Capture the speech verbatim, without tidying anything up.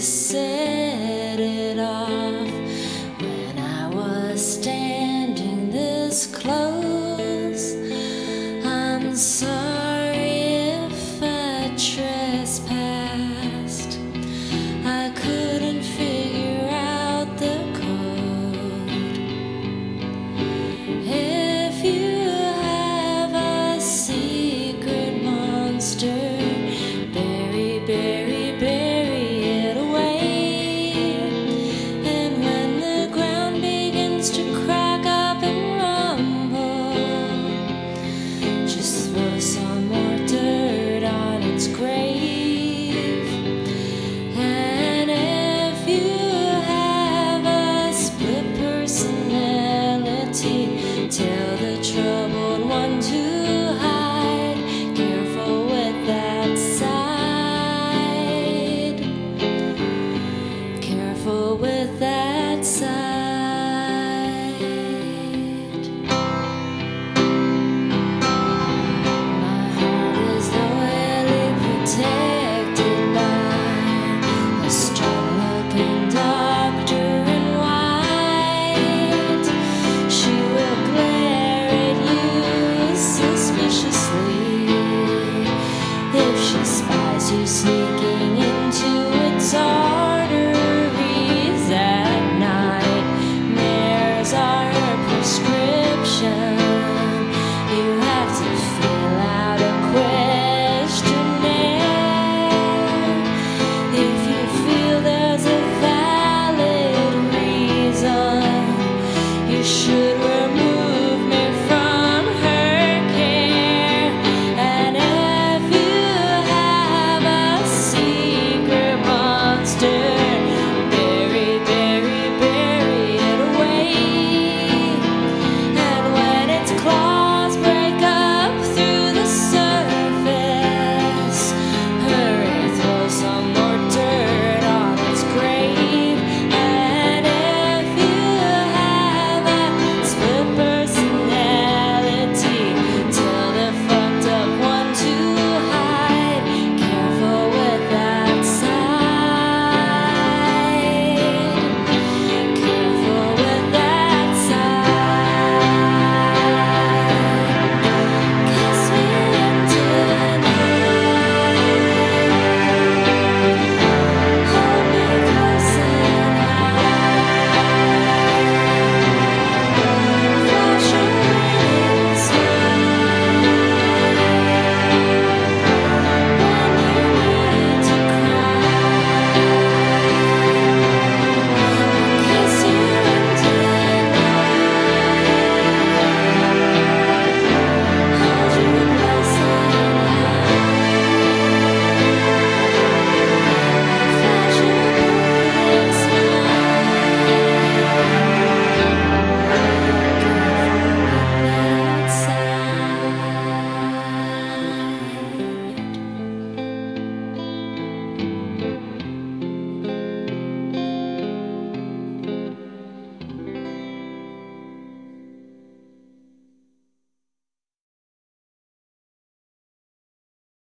to set it off when I was standing this close. I'm sorry if I trespassed. I couldn't figure out the code. If you have a secret monster, bury, bury, bury it away. And when the ground begins to crack up and rumble, just throw some more dirt on its grave. And if you have a split personality, tell the troubled one to hide. Careful with that side. Careful with that side. My heart is loyally protected by a strong-looking doctor in white. She will glare at you suspiciously if she spies you sneaking into its arteries at night. Mares are her prescription. You have to fill out a questionnaire. If you feel there's a valid reason, you should remove me from her care. And if you have a secret monster,